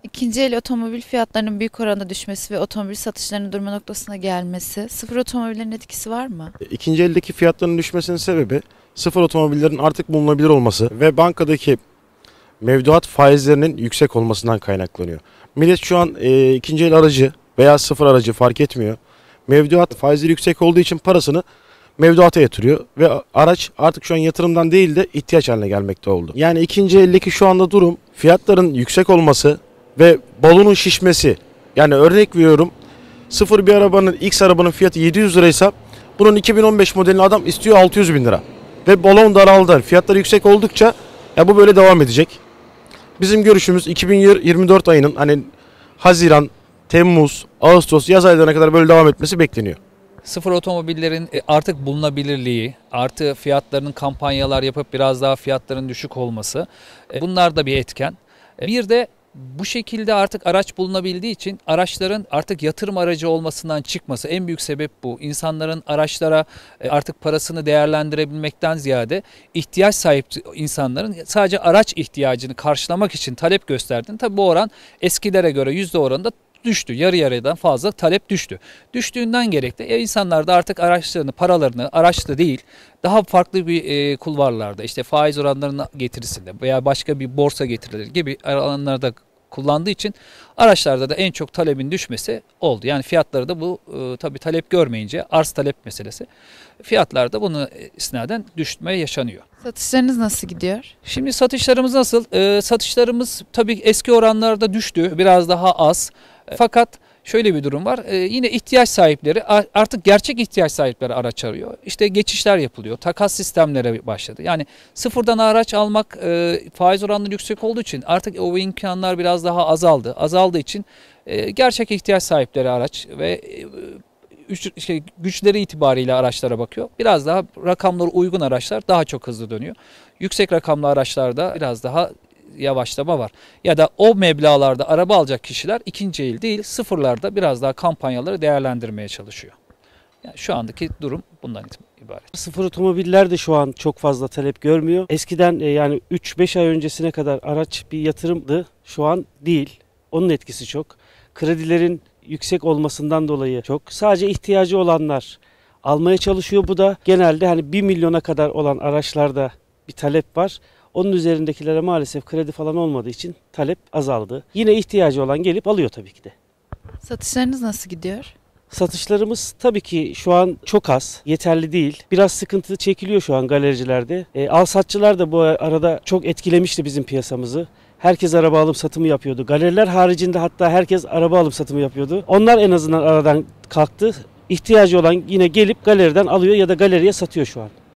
İkinci el otomobil fiyatlarının büyük oranda düşmesi ve otomobil satışlarının durma noktasına gelmesi, sıfır otomobillerin etkisi var mı? İkinci eldeki fiyatların düşmesinin sebebi sıfır otomobillerin artık bulunabilir olması ve bankadaki mevduat faizlerinin yüksek olmasından kaynaklanıyor. Millet şu an ikinci el aracı veya sıfır aracı fark etmiyor. Mevduat faizleri yüksek olduğu için parasını mevduata yatırıyor ve araç artık şu an yatırımdan değil de ihtiyaç haline gelmekte oldu. Yani ikinci eldeki şu anda durum fiyatların yüksek olması ve balonun şişmesi. Yani örnek veriyorum, sıfır bir arabanın, X arabanın fiyatı 700 liraysa bunun 2015 modelini adam istiyor 600 bin lira. Ve balon daraldı. Fiyatlar yüksek oldukça ya bu böyle devam edecek. Bizim görüşümüz 2024 ayının hani Haziran, Temmuz, Ağustos, yaz aylarına kadar böyle devam etmesi bekleniyor. Sıfır otomobillerin artık bulunabilirliği, artı fiyatlarının kampanyalar yapıp biraz daha fiyatların düşük olması, bunlar da bir etken. Bir de bu şekilde artık araç bulunabildiği için araçların artık yatırım aracı olmasından çıkması, en büyük sebep bu. İnsanların araçlara artık parasını değerlendirebilmekten ziyade ihtiyaç sahip insanların sadece araç ihtiyacını karşılamak için talep gösterdiğini, tabii bu oran eskilere göre yüzde oranında düştü. Yarı yarıdan fazla talep düştü. Düştüğünden gerekli insanlar da artık araçlarını, paralarını araçta değil daha farklı bir kulvarlarda, işte faiz oranlarının getirisinde veya başka bir borsa getirileri gibi alanlarda kullandığı için araçlarda da en çok talebin düşmesi oldu. Yani fiyatları da bu tabii talep görmeyince, arz talep meselesi, fiyatlar da bunu isnaden düşme yaşanıyor. Satışlarınız nasıl gidiyor? Şimdi satışlarımız nasıl? Satışlarımız tabii eski oranlarda düştü. Biraz daha az. Fakat şöyle bir durum var. Yine ihtiyaç sahipleri, artık gerçek ihtiyaç sahipleri araç arıyor. İşte geçişler yapılıyor. Takas sistemlere başladı. Yani sıfırdan araç almak faiz oranları yüksek olduğu için artık o imkanlar biraz daha azaldı. Azaldığı için gerçek ihtiyaç sahipleri araç ve güçleri itibariyle araçlara bakıyor. Biraz daha rakamları uygun araçlar daha çok hızlı dönüyor. Yüksek rakamlı araçlarda biraz daha yavaşlama var. Ya da o meblağlarda araba alacak kişiler ikinci el değil, sıfırlarda biraz daha kampanyaları değerlendirmeye çalışıyor. Yani şu andaki durum bundan ibaret. Sıfır otomobiller de şu an çok fazla talep görmüyor. Eskiden yani 3-5 ay öncesine kadar araç bir yatırımdı. Şu an değil. Onun etkisi çok. Kredilerin yüksek olmasından dolayı çok. Sadece ihtiyacı olanlar almaya çalışıyor. Bu da genelde hani 1 milyona kadar olan araçlarda bir talep var. Onun üzerindekilere maalesef kredi falan olmadığı için talep azaldı. Yine ihtiyacı olan gelip alıyor tabii ki de. Satışlarınız nasıl gidiyor? Satışlarımız tabii ki şu an çok az, yeterli değil. Biraz sıkıntı çekiliyor şu an galericilerde. Alsatçılar da bu arada çok etkilemişti bizim piyasamızı. Herkes araba alım satımı yapıyordu. Galeriler haricinde hatta herkes araba alım satımı yapıyordu. Onlar en azından aradan kalktı. İhtiyacı olan yine gelip galeriden alıyor ya da galeriye satıyor şu an.